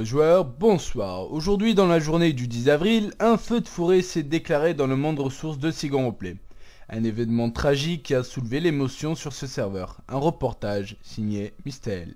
nombreux joueurs, bonsoir. Aujourd'hui, dans la journée du 10 avril, un feu de forêt s'est déclaré dans le monde ressources de Sigon Roleplay. Un événement tragique qui a soulevé l'émotion sur ce serveur. Un reportage signé Mistel.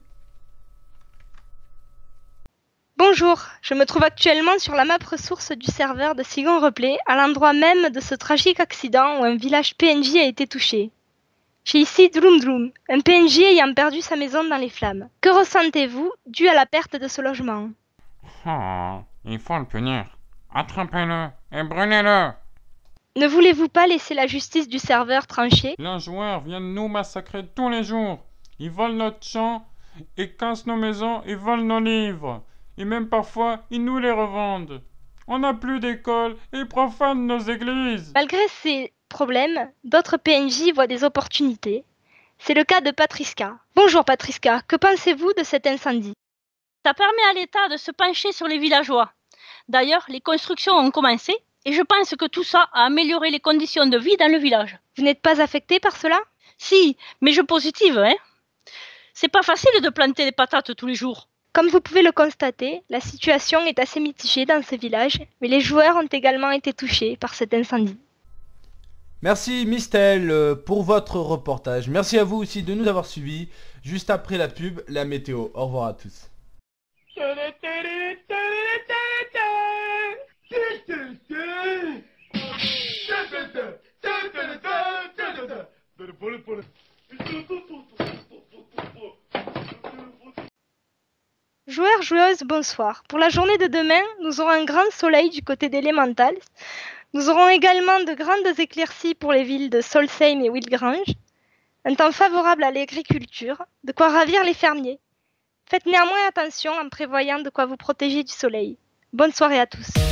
Bonjour, je me trouve actuellement sur la map ressources du serveur de Sigon Roleplay, à l'endroit même de ce tragique accident où un village PNJ a été touché. J'ai ici Droom Droom, un PNJ ayant perdu sa maison dans les flammes. Que ressentez-vous dû à la perte de ce logement? Oh, il faut le punir. Attrapez-le et brûlez-le. Ne voulez-vous pas laisser la justice du serveur trancher? Les joueurs viennent nous massacrer tous les jours. Ils volent notre champ, ils cassent nos maisons, ils volent nos livres. Et même parfois, ils nous les revendent. On n'a plus d'école et ils profanent nos églises. Malgré ces problèmes, d'autres PNJ voient des opportunités. C'est le cas de Patriska. Bonjour Patriska, que pensez-vous de cet incendie? Ça permet à l'État de se pencher sur les villageois. D'ailleurs, les constructions ont commencé et je pense que tout ça a amélioré les conditions de vie dans le village. Vous n'êtes pas affecté par cela? Si, mais je positive, hein. C'est pas facile de planter des patates tous les jours. Comme vous pouvez le constater, la situation est assez mitigée dans ce village, mais les joueurs ont également été touchés par cet incendie. Merci Mistel pour votre reportage. Merci à vous aussi de nous avoir suivis. Juste après la pub, la météo. Au revoir à tous. Joueurs, joueuses, bonsoir. Pour la journée de demain, nous aurons un grand soleil du côté d'Elemental. Nous aurons également de grandes éclaircies pour les villes de Solsheim et Wildgrange. Un temps favorable à l'agriculture, de quoi ravir les fermiers. Faites néanmoins attention en prévoyant de quoi vous protéger du soleil. Bonne soirée à tous.